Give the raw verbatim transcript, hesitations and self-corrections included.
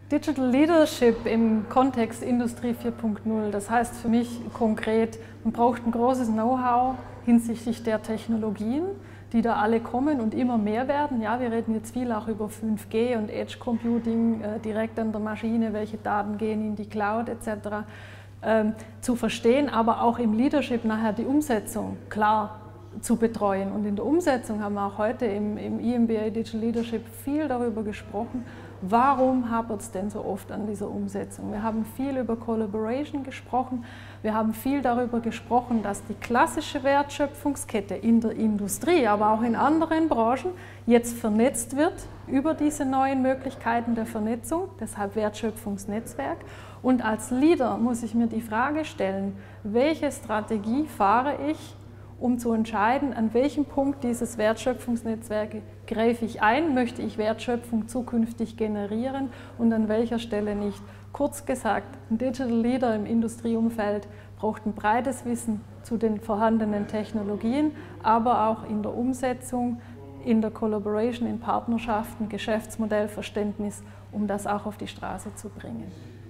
Digital Leadership im Kontext Industrie vier Punkt null, das heißt für mich konkret, man braucht ein großes Know-how hinsichtlich der Technologien, die da alle kommen und immer mehr werden. Ja, wir reden jetzt viel auch über fünf G und Edge Computing, äh, direkt an der Maschine, welche Daten gehen in die Cloud et cetera. Ähm, zu verstehen, aber auch im Leadership nachher die Umsetzung klar zu betreuen. Und in der Umsetzung haben wir auch heute im, im E M B A Digital Leadership viel darüber gesprochen, warum hapert es denn so oft an dieser Umsetzung. Wir haben viel über Collaboration gesprochen, wir haben viel darüber gesprochen, dass die klassische Wertschöpfungskette in der Industrie, aber auch in anderen Branchen jetzt vernetzt wird über diese neuen Möglichkeiten der Vernetzung, deshalb Wertschöpfungsnetzwerk. Und als Leader muss ich mir die Frage stellen, welche Strategie fahre ich, um zu entscheiden, an welchem Punkt dieses Wertschöpfungsnetzwerk greife ich ein, möchte ich Wertschöpfung zukünftig generieren und an welcher Stelle nicht. Kurz gesagt, ein Digital Leader im Industrieumfeld braucht ein breites Wissen zu den vorhandenen Technologien, aber auch in der Umsetzung, in der Collaboration, in Partnerschaften, Geschäftsmodellverständnis, um das auch auf die Straße zu bringen.